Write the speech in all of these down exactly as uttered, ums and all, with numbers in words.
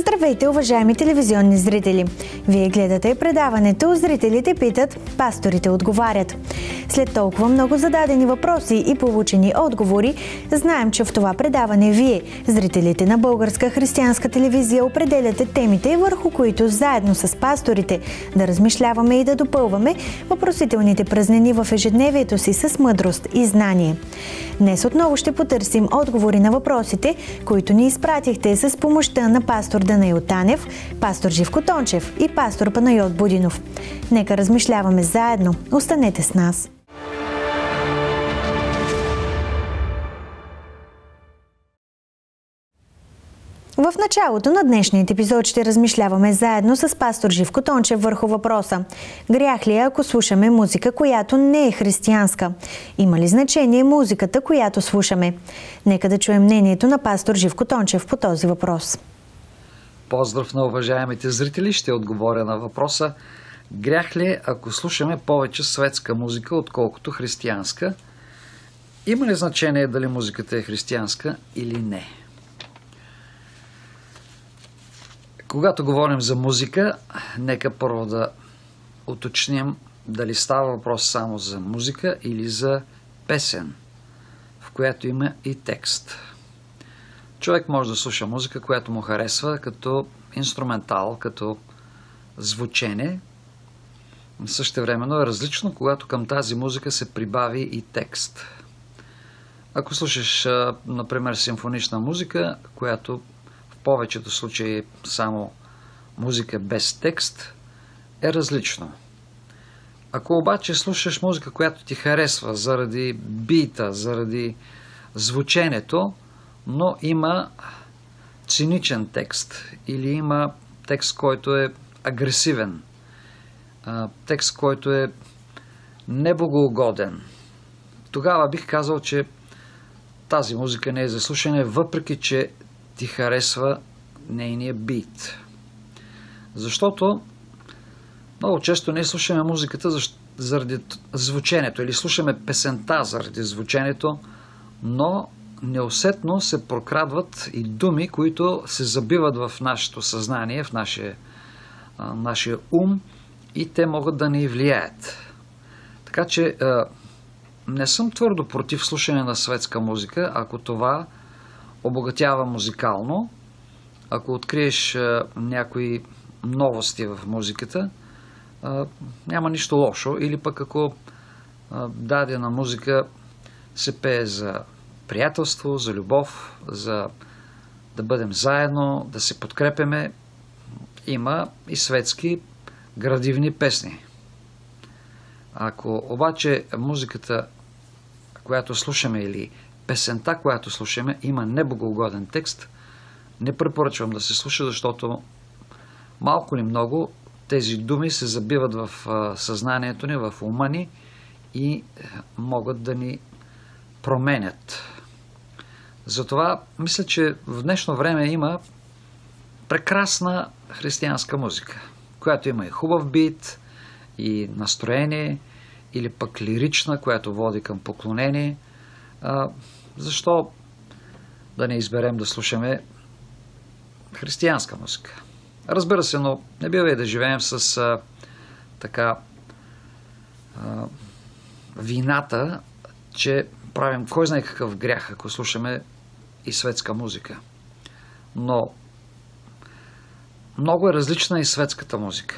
Здравейте, уважаеми телевизионни зрители! Вие гледате предаването "Зрителите питат, пасторите отговарят". След толкова много зададени въпроси и получени отговори, знаем, че в това предаване вие, зрителите на Българска християнска телевизия, определяте темите, върху които заедно с пасторите да размишляваме и да допълваме въпросителните празнини в ежедневието си с мъдрост и знание. Днес отново ще потърсим отговори на въпросите, които ни изпратихте с помощта на пастор Данаил Танев, пастор Живко Тончев и пастор Панайот Будинов. Нека размишляваме заедно. Останете с нас! В началото на днешният епизод ще размишляваме заедно с пастор Живко Тончев върху въпроса: грях ли е, ако слушаме музика, която не е християнска? Има ли значение музиката, която слушаме? Нека да чуем мнението на пастор Живко Тончев по този въпрос. Поздрав на уважаемите зрители, ще отговоря на въпроса: грях ли е, ако слушаме повече светска музика, отколкото християнска? Има ли значение дали музиката е християнска или не? Когато говорим за музика, нека първо да уточним дали става въпрос само за музика или за песен, в която има и текст. Човек може да слуша музика, която му харесва като инструментал, като звучене. Същевременно е различно, когато към тази музика се прибави и текст. Ако слушаш, например, симфонична музика, която в повечето случаи е само музика без текст, е различно. Ако обаче слушаш музика, която ти харесва заради бита, заради звученето, но има циничен текст или има текст, който е агресивен, текст, който е небогоугоден, тогава бих казал, че тази музика не е за слушане, въпреки че ти харесва нейния бит. Защото много често не слушаме музиката заради звученето или слушаме песента заради звученето, но неусетно се прокрадват и думи, които се забиват в нашето съзнание, в нашия, нашия ум, и те могат да ни влияят. Така че не съм твърдо против слушане на светска музика, ако това обогатява музикално, ако откриеш някои новости в музиката, няма нищо лошо. Или пък ако дадена музика се пее за приятелство, за любов, за да бъдем заедно, да се подкрепяме, има и светски градивни песни. Ако обаче музиката, която слушаме, или песента, която слушаме, има небогоугоден текст, не препоръчвам да се слуша, защото малко ли много тези думи се забиват в съзнанието ни, в ума ни и могат да ни променят. Затова мисля, че в днешно време има прекрасна християнска музика, която има и хубав бит, и настроение, или пък лирична, която води към поклонение. А, защо да не изберем да слушаме християнска музика? Разбира се, но не бива и да живеем с а, така а, вината, че правим кой знае какъв грях, ако слушаме и светска музика. Но много е различна и светската музика.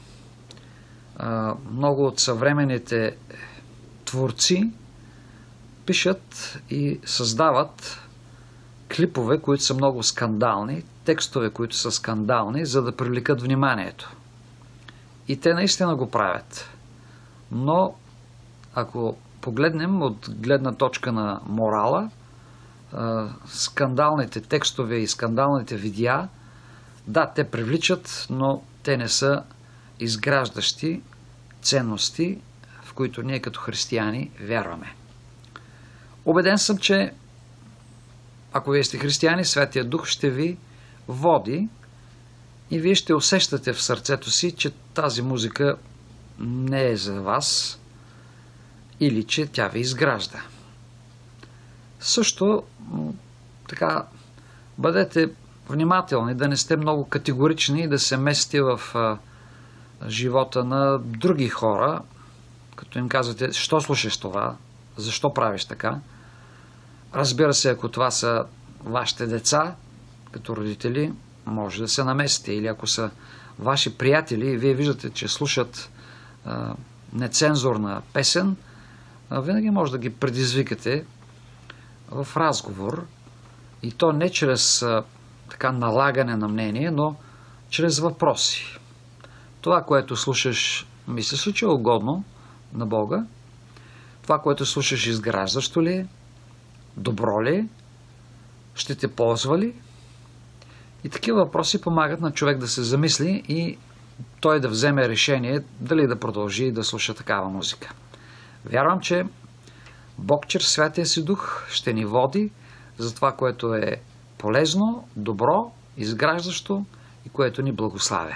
А, много от съвременните творци пишат и създават клипове, които са много скандални, текстове, които са скандални, за да привлекат вниманието. И те наистина го правят. Но ако погледнем от гледна точка на морала, скандалните текстове и скандалните видеа, да, те привличат, но те не са изграждащи ценности, в които ние като християни вярваме. Убеден съм, че ако вие сте християни, Святия Дух ще ви води и вие ще усещате в сърцето си, че тази музика не е за вас или че тя ви изгражда. Също така бъдете внимателни, да не сте много категорични и да се месите в а, живота на други хора, като им казвате, що слушаш това, защо правиш така. Разбира се, ако това са вашите деца, като родители, може да се намесите. Или ако са ваши приятели и вие виждате, че слушат а, нецензурна песен, а, винаги може да ги предизвикате в разговор. И то не чрез а, така налагане на мнение, но чрез въпроси. Това, което слушаш, мислиш ли, че е угодно на Бога? Това, което слушаш, изграждащо ли е? Добро ли е? Ще те ползва ли? И такива въпроси помагат на човек да се замисли и той да вземе решение дали да продължи да слуша такава музика. Вярвам, че Бог чрез Святия си Дух ще ни води за това, което е полезно, добро, изграждащо и което ни благославя.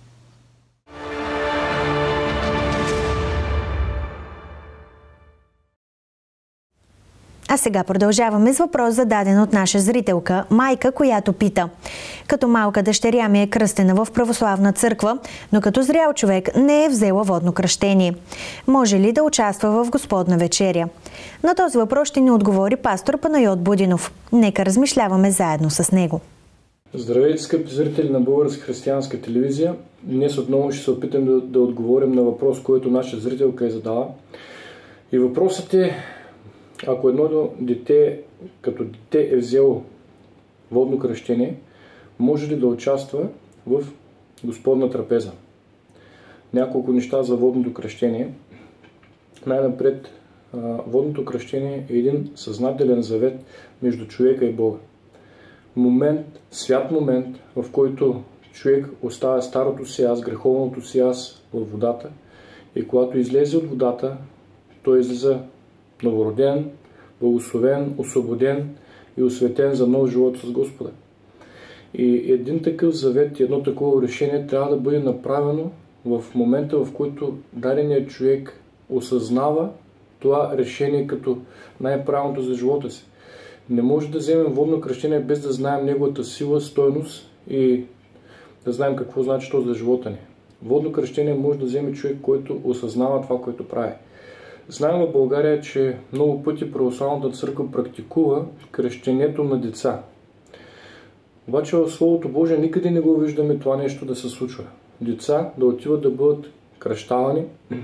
А сега продължаваме с въпрос, зададен от наша зрителка, майка, която пита. Като малка дъщеря ми е кръстена в православна църква, но като зрял човек не е взела водно кръщение. Може ли да участва в Господна вечеря? На този въпрос ще ни отговори пастор Панайот Будинов. Нека размишляваме заедно с него. Здравейте, скъпи зрители на Българска християнска телевизия. Днес отново ще се опитам да, да отговорим на въпрос, който наша зрителка е задала. И въпросът е: ако едно дете, като дете е взело водно кръщение, може ли да участва в Господна трапеза? Няколко неща за водното кръщение. Най-напред, водното кръщение е един съзнателен завет между човека и Бога. Момент, свят момент, в който човек оставя старото си аз, греховното си аз в водата, и когато излезе от водата, той излиза новороден, благословен, освободен и осветен за нов живот с Господа. И един такъв завет, едно такова решение трябва да бъде направено в момента, в който даденият човек осъзнава това решение като най-правилното за живота си. Не може да вземем водно кръщение без да знаем неговата сила, стойност и да знаем какво значи то за живота ни. Водно кръщение може да вземе човек, който осъзнава това, което прави. Знаем в България, че много пъти православната църква практикува кръщението на деца. Обаче в Словото Божие никъде не го виждаме това нещо да се случва. Деца да отиват да бъдат кръщавани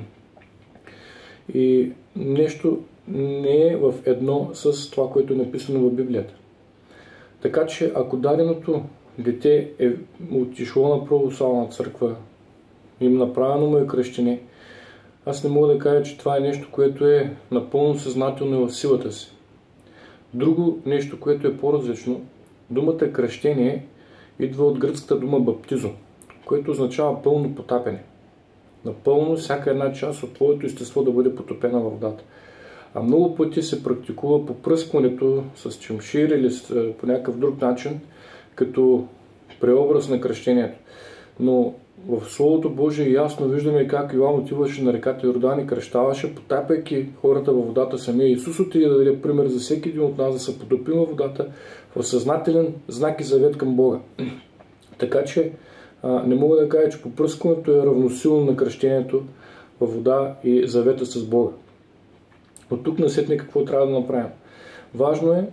и нещо не е в едно с това, което е написано в Библията. Така че ако даденото дете е отишло на православна църква, им направено му е кръщение, аз не мога да кажа, че това е нещо, което е напълно съзнателно и в силата си. Друго нещо, което е по-различно, думата кръщение идва от гръцката дума баптизо, което означава пълно потапяне. Напълно всяка една част от твоето естество да бъде потопена в водата. А много пъти се практикува попръскването с чемшир или с, по някакъв друг начин, като преобраз на кръщението. Но в Словото Божие ясно виждаме как Йоан отиваше на реката Йордан и кръщаваше, потапяйки хората във водата. Самия Исус отиде да даде пример за всеки един от нас да се потопим във водата в съзнателен знак и завет към Бога. Така че а, не мога да кажа, че попръскването е равносилно на кръщението във вода и завета с Бога. От тук насетне какво трябва да направим? Важно е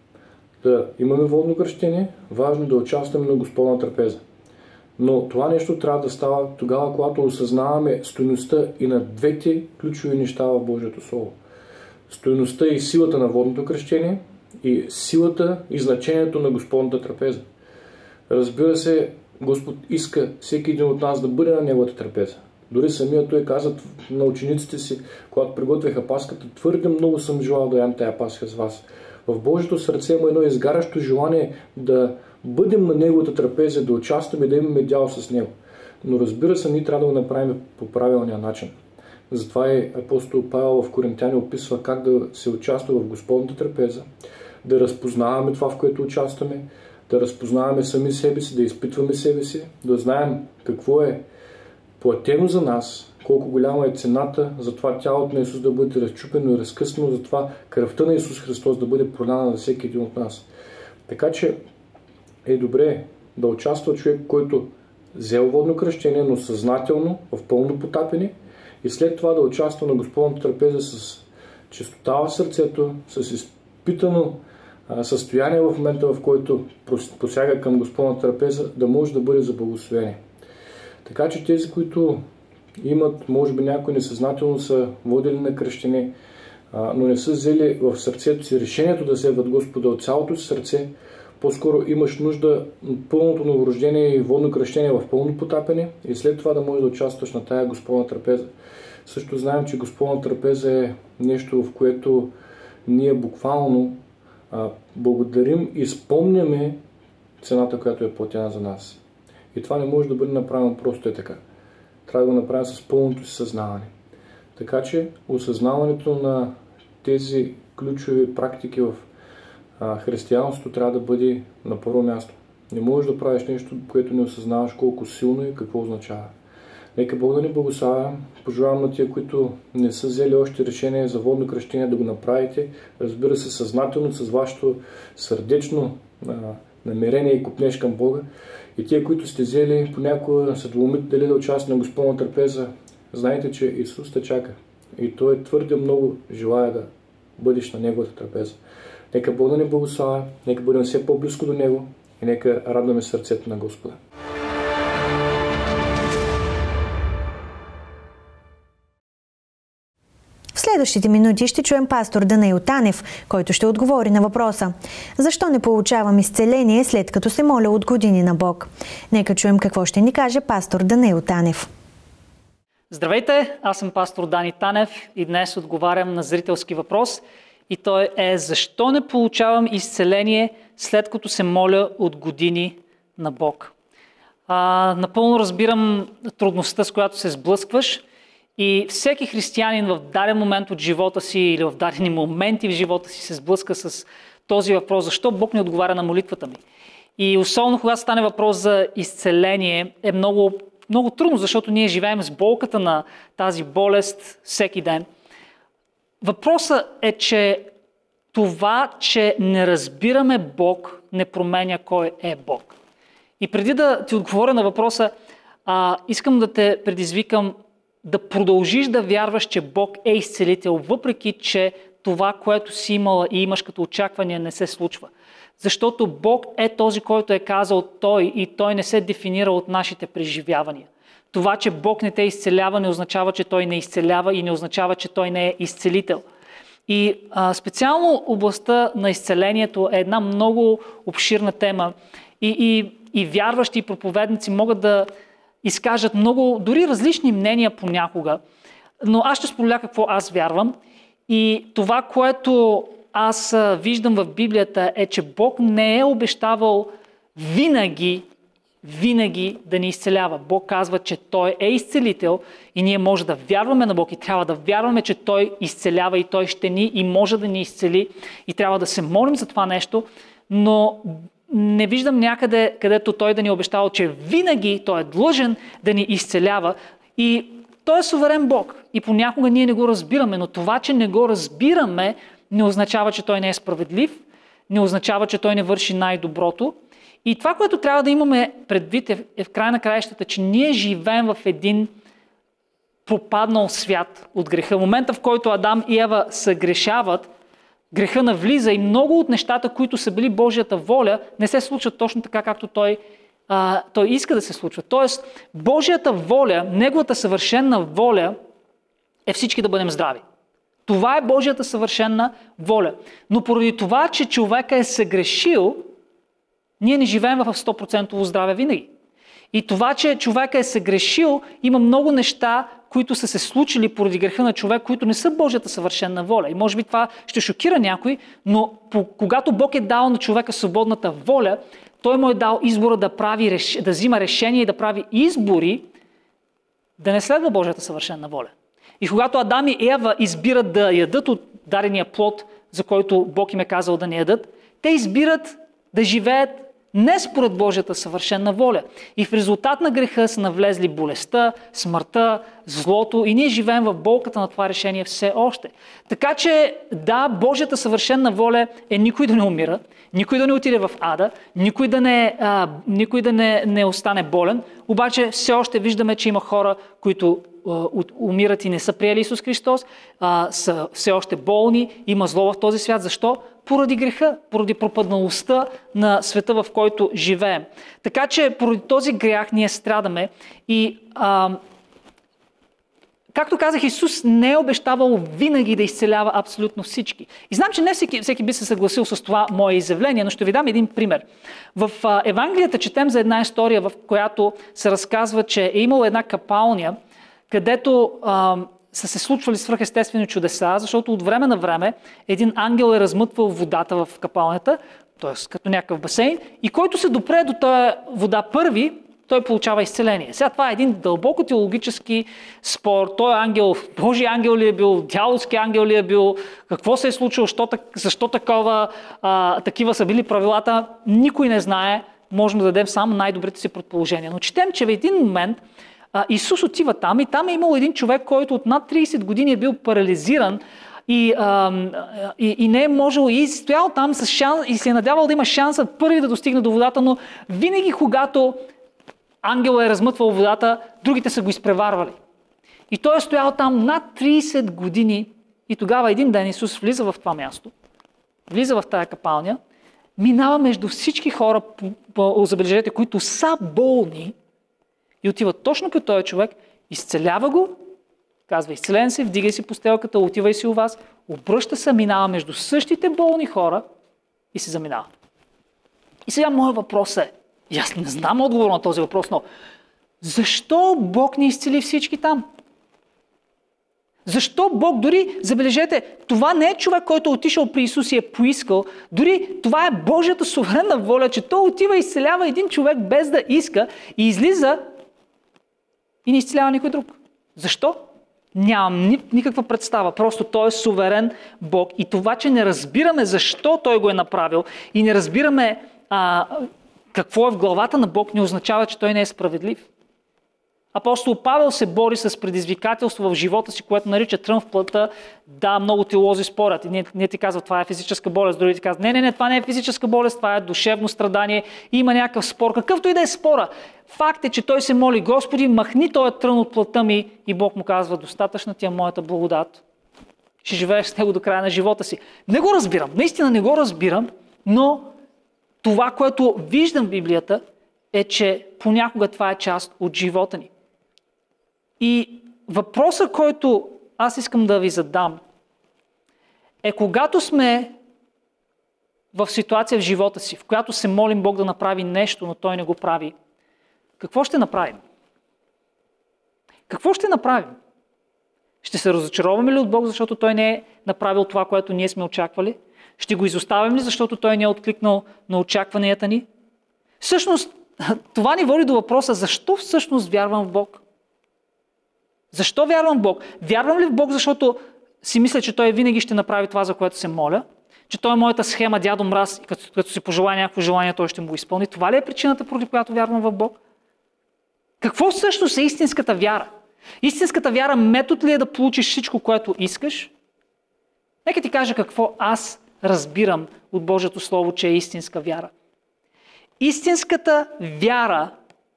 да имаме водно кръщение, важно е да участваме на Господна трапеза. Но това нещо трябва да става тогава, когато осъзнаваме стойността и на двете ключови неща в Божието Слово. Стойността и силата на водното кръщение и силата и значението на Господната трапеза. Разбира се, Господ иска всеки един от нас да бъде на Неговата трапеза. Дори самият той каза на учениците си, когато приготвяха Пасхата: твърде много съм желал да ям тая Пасха с вас. В Божието сърце има едно изгарящо желание да бъдем на Неговата трапеза, да участваме, да имаме дял с Него. Но разбира се, ние трябва да го направим по правилния начин. Затова и апостол Павел в Коринтяни описва как да се участва в Господната трапеза, да разпознаваме това, в което участваме, да разпознаваме сами себе си, да изпитваме себе си, да знаем какво е платено за нас, колко голяма е цената за това тялото на Исус да бъде разчупено и разкъсано, за това кръвта на Исус Христос да бъде проляна на всеки един от нас. Така че е добре да участва човек, който взел водно кръщение, но съзнателно, в пълно потапене, и след това да участва на Господната трапеза с чистота в сърцето, с изпитано а, състояние в момента, в който посяга към Господната трапеза, да може да бъде за благословение. Така че тези, които имат, може би някои несъзнателно са водили на кръщение, а, но не са взели в сърцето си решението да следват Господа от цялото си сърце, по-скоро имаш нужда от пълното новорождение и водно кръщение в пълно потапене и след това да можеш да участваш на тая Господна трапеза. Също знаем, че Господна трапеза е нещо, в което ние буквално а, благодарим и спомняме цената, която е платена за нас. И това не може да бъде направено просто е така. Трябва да го направим с пълното си съзнаване. Така че осъзнаването на тези ключови практики в а, християнството трябва да бъде на първо място. Не можеш да правиш нещо, което не осъзнаваш колко силно и какво означава. Нека Бог да ни благославя. Пожелавам на тия, които не са взели още решение за водно кръщение, да го направите. Разбира се, съзнателно, с вашето сърдечно а, намерение и копнеш към Бога. И тия, които сте взели, понякога се двумите дали да участват на Господна трапеза, знайте, че Исус те чака. И Той твърде много желая да бъдеш на Неговата трапеза. Нека Бог да ни благославя, нека бъдем все по-близко до Него и нека радваме сърцето на Господа. В следващите минути ще чуем пастор Данаил Танев, който ще отговори на въпроса: защо не получавам изцеление, след като се моля от години на Бог? Нека чуем какво ще ни каже пастор Данаил Танев. Здравейте, аз съм пастор Дани Танев и днес отговарям на зрителски въпрос. И той е: защо не получавам изцеление, след като се моля от години на Бог? А, напълно разбирам трудността, с която се сблъскваш. И всеки християнин в даден момент от живота си или в дадени моменти в живота си се сблъска с този въпрос: защо Бог не отговаря на молитвата ми? И особено когато стане въпрос за изцеление, е много, много трудно, защото ние живеем с болката на тази болест всеки ден. Въпросът е, че това, че не разбираме Бог, не променя кой е Бог. И преди да ти отговоря на въпроса, а, искам да те предизвикам да продължиш да вярваш, че Бог е изцелител, въпреки че това, което си имала и имаш като очакване, не се случва. Защото Бог е този, който е казал Той, и Той не се дефинира от нашите преживявания. Това, че Бог не те изцелява, не означава, че Той не изцелява, и не означава, че Той не е изцелител. И а, специално областта на изцелението е една много обширна тема. И, и, и вярващи, и проповедници могат да изкажат много, дори различни мнения понякога. Но аз ще споделя какво аз вярвам. И това, което аз виждам в Библията, е, че Бог не е обещавал винаги, винаги да ни изцелява. Бог казва, че Той е изцелител и ние може да вярваме на Бог и трябва да вярваме, че Той изцелява и Той ще ни и може да ни изцели и трябва да се молим за това нещо, но не виждам някъде, където Той да ни е обещал, че винаги Той е длъжен да ни изцелява. И Той е суверен Бог и понякога ние не го разбираме, но това, че не го разбираме, не означава, че Той не е справедлив, не означава, че Той не върши най-доброто. И това, което трябва да имаме предвид е, е в край на краищата, че ние живеем в един пропаднал свят от греха. В момента, в който Адам и Ева съгрешават, греха навлиза и много от нещата, които са били Божията воля, не се случват точно така, както той, а, той иска да се случва. Тоест, Божията воля, Неговата съвършена воля е всички да бъдем здрави. Това е Божията съвършена воля. Но поради това, че човека е съгрешил, ние не живеем в сто процента здраве винаги. И това, че човека е съгрешил, има много неща, които са се случили поради греха на човек, които не са Божията съвършена воля. И може би това ще шокира някой, но когато Бог е дал на човека свободната воля, Той му е дал избора да, прави, да взима решение и да прави избори, да не следва Божията съвършена воля. И когато Адам и Ева избират да ядат от дадения плод, за който Бог им е казал да не ядат, те избират да живеят не според Божията съвършена воля. И в резултат на греха са навлезли болестта, смъртта, злото и ние живеем в болката на това решение все още. Така че да, Божията съвършена воля е никой да не умира, никой да не отиде в ада, никой да не, а, никой да не, не остане болен, обаче все още виждаме, че има хора, които а, умират и не са приели Исус Христос, а, са все още болни, има зло в този свят. Защо? Поради греха, поради пропадналостта на света, в който живеем. Така че поради този грях ние страдаме и а, както казах, Исус не е обещавал винаги да изцелява абсолютно всички. И знам, че не всеки, всеки би се съгласил с това мое изявление, но ще ви дам един пример. В а, Евангелията четем за една история, в която се разказва, че е имало една капалня, където а, са се случвали свръхестествени чудеса, защото от време на време един ангел е размътвал водата в капалнята, т.е. като някакъв басейн, и който се допре до тази вода първи, той получава изцеление. Сега това е един дълбоко теологически спор. Той ангел, Божий ангел ли е бил, дяволски ангел ли е бил, какво се е случило, защо, защо такова, а, такива са били правилата, никой не знае, можем да дадем само най-добрите си предположения. Но четем, че в един момент а, Исус отива там и там е имал един човек, който от над трийсет години е бил парализиран и, а, и, и не е можел и стоял там с шанс, и се е надявал да има шанса първи да достигне до водата, но винаги когато ангел е размътвал водата, другите са го изпреварвали. И той е стоял там над трийсет години и тогава един ден Исус влиза в това място, влиза в тая капалня, минава между всички хора, забележете, които са болни и отива точно като този човек, изцелява го, казва: изцелен се, вдигай си постелката, отивай си у вас, обръща се, минава между същите болни хора и се заминава. И сега моят въпрос е, и аз не знам отговор на този въпрос, но защо Бог не изцели всички там? Защо Бог дори, забележете, това не е човек, който е отишъл при Исус и е поискал, дори това е Божията суверенна воля, че той отива и изцелява един човек без да иска и излиза и не изцелява никой друг. Защо? Нямам ни, никаква представа. Просто той е суверен Бог и това, че не разбираме защо той го е направил и не разбираме а, какво е в главата на Бог, не означава, че той не е справедлив. Апостол Павел се бори с предизвикателство в живота си, което нарича трън в плътта. Да, много теолози спорят. И не, не ти казват, това е физическа болест. Други ти казват, не, не, не, това не е физическа болест, това е душевно страдание. И има някакъв спор. Какъвто и да е спора. Факт е, че той се моли: Господи, махни този трън от плътта ми. И Бог му казва: достатъчна ти е моята благодат. Ще живееш с него до края на живота си. Не го разбирам. Наистина не го разбирам, но това, което виждам в Библията, е, че понякога това е част от живота ни. И въпросът, който аз искам да ви задам, е: когато сме в ситуация в живота си, в която се молим Бог да направи нещо, но Той не го прави, какво ще направим? Какво ще направим? Ще се разочароваме ли от Бог, защото Той не е направил това, което ние сме очаквали? Ще го изоставим ли, защото Той не е откликнал на очакванията ни? Всъщност, това ни води до въпроса: защо всъщност вярвам в Бог? Защо вярвам в Бог? Вярвам ли в Бог, защото си мисля, че Той винаги ще направи това, за което се моля? Че Той е моята схема дядо мраз и като, като си пожелая някакво желание, Той ще му го изпълни? Това ли е причината, поради която вярвам в Бог? Какво всъщност е истинската вяра? Истинската вяра метод ли е да получиш всичко, което искаш? Нека ти кажа какво аз разбирам от Божието Слово, че е истинска вяра. Истинската вяра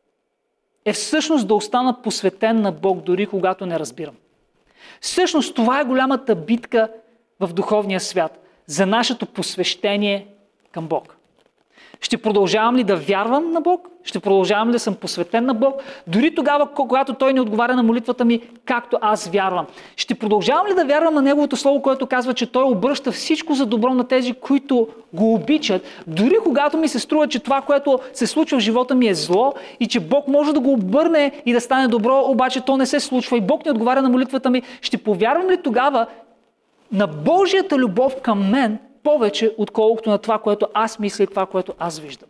е всъщност да остана посветен на Бог, дори когато не разбирам. Всъщност това е голямата битка в духовния свят за нашето посвещение към Бог. Ще продължавам ли да вярвам на Бог? Ще продължавам ли да съм посветен на Бог? Дори тогава, когато Той не отговаря на молитвата ми, както аз вярвам. Ще продължавам ли да вярвам на Неговото Слово, което казва, че Той обръща всичко за добро на тези, които го обичат, дори когато ми се струва, че това, което се случва в живота ми, е зло и че Бог може да го обърне и да стане добро, обаче то не се случва и Бог не отговаря на молитвата ми? Ще повярвам ли тогава на Божията любов към мен повече, отколкото на това, което аз мисля и това, което аз виждам?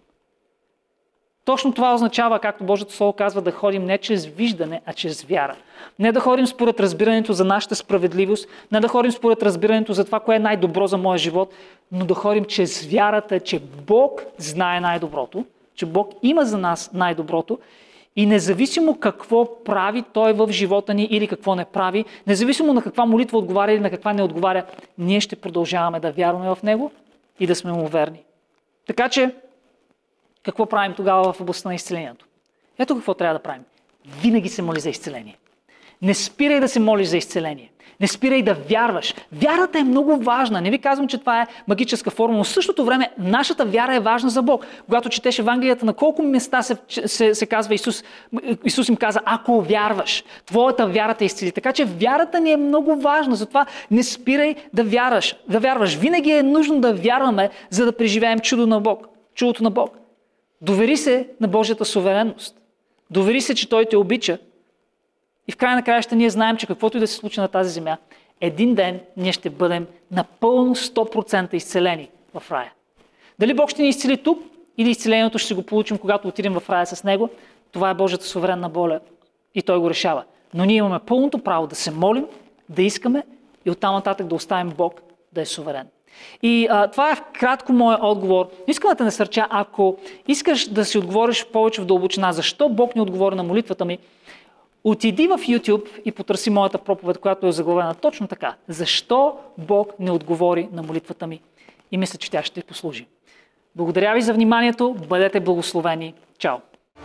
Точно това означава, както Божието Слово казва, да ходим не чрез виждане, а чрез вяра. Не да ходим според разбирането за нашата справедливост, не да ходим според разбирането за това, кое е най-добро за моя живот, но да ходим чрез вярата, че Бог знае най-доброто, че Бог има за нас най-доброто и независимо какво прави Той в живота ни или какво не прави, независимо на каква молитва отговаря или на каква не отговаря, ние ще продължаваме да вярваме в Него и да сме му верни. Така че, какво правим тогава в областта на изцелението? Ето какво трябва да правим. Винаги се моли за изцеление. Не спирай да се молиш за изцеление. Не спирай да вярваш. Вярата е много важна. Не ви казвам, че това е магическа формула, но в същото време нашата вяра е важна за Бог. Когато четеш Евангелията, на колко места се, се, се казва Исус, Исус им каза, ако вярваш, твоята вяра те изцели. Така че вярата ни е много важна, затова не спирай да вярваш. Да вярваш. Винаги е нужно да вярваме, за да преживеем чудо на Бог. Чудото на Бог. Довери се на Божията суверенност. Довери се, че Той те обича. И в края на краища ние знаем, че каквото и да се случи на тази земя, един ден ние ще бъдем напълно сто процента изцелени в рая. Дали Бог ще ни изцели тук или изцелението ще си го получим, когато отидем в рая с Него, това е Божията суверенна воля и Той го решава. Но ние имаме пълното право да се молим, да искаме и оттам нататък да оставим Бог да е суверен. И а, това е в кратко моят отговор. Искам да те насърча, ако искаш да си отговориш повече в дълбочина, защо Бог не отговори на молитвата ми, отиди в YouTube и потърси моята проповед, която е заглавена точно така. Защо Бог не отговори на молитвата ми? И мисля, че тя ще ти послужи. Благодаря ви за вниманието. Бъдете благословени. Чао!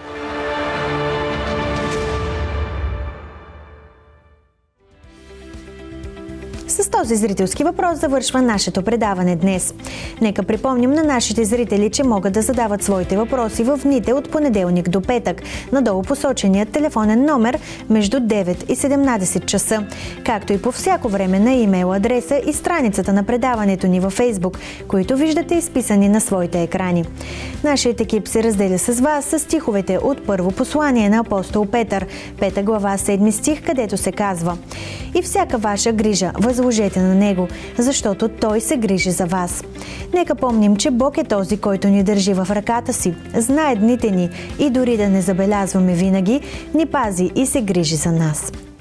С този зрителски въпрос завършва нашето предаване днес. Нека припомним на нашите зрители, че могат да задават своите въпроси в дните от понеделник до петък, надолу посоченият телефонен номер между девет и седемнадесет часа, както и по всяко време на имейл адреса и страницата на предаването ни във Фейсбук, които виждате изписани на своите екрани. Нашият екип се разделя с вас с стиховете от първо послание на апостол Петър, пета глава, седми стих, където се казва: „И всяка ваша грижа възложете на Него, защото Той се грижи за вас.“ Нека помним, че Бог е този, който ни държи в ръката си, знае дните ни и дори да не забелязваме винаги, ни пази и се грижи за нас.